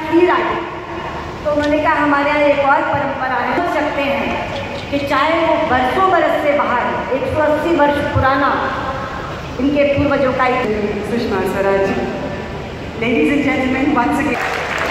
तीर आ गई। तो उन्होंने कहा हमारे यहाँ एक और परंपरा है, सोच सकते हैं कि चाहे वो बरसों बरस से बाहर 180 वर्ष पुराना इनके पूर्वजों का Sushma Swaraj. Ladies and gentlemen, once again.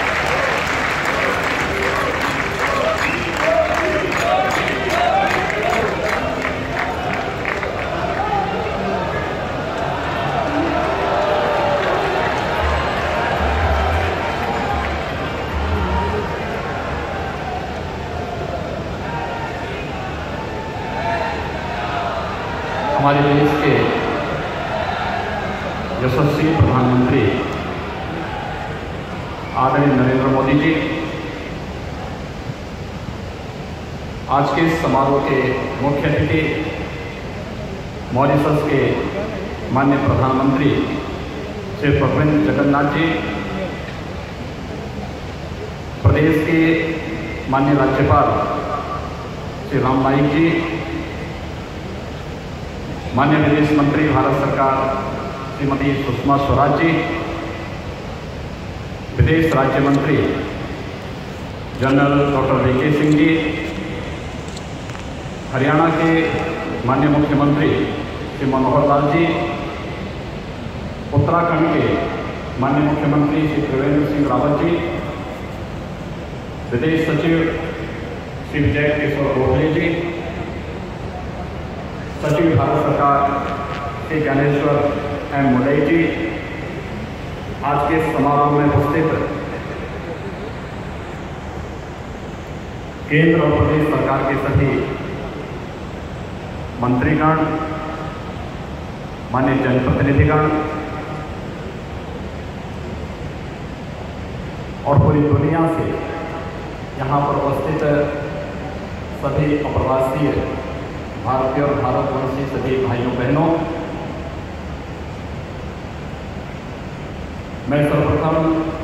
हमारे देश के यशस्वी प्रधानमंत्री आदरणीय नरेंद्र मोदी जी आज के इस समारोह के मुख्य अतिथि मॉरिशस के माननीय प्रधानमंत्री श्री प्रविंद जगन्नाथ जी, प्रदेश के माननीय राज्यपाल श्री राम नाईक जी, माननीय विदेश मंत्री भारत सरकार श्रीमती सुषमा स्वराज जी, विदेश राज्य मंत्री जनरल डॉक्टर वीके सिंह जी, हरियाणा के माननीय मुख्यमंत्री श्री मनोहर लाल जी, उत्तराखंड के माननीय मुख्यमंत्री श्री त्रिवेंद्र सिंह रावत जी, विदेश सचिव श्री विजय किशोर गोखले जी, सचिव भारत सरकार श्री ज्ञानेश्वर एम मुंडई जी, आज के समारोह में उपस्थित केंद्र और प्रदेश सरकार के सभी मंत्रीगण, माननीय जनप्रतिनिधिगण और पूरी दुनिया से यहाँ पर उपस्थित सभी अप्रवासी भारतीय और भारतवंशी सभी भाइयों बहनों, मैं सर्वप्रथम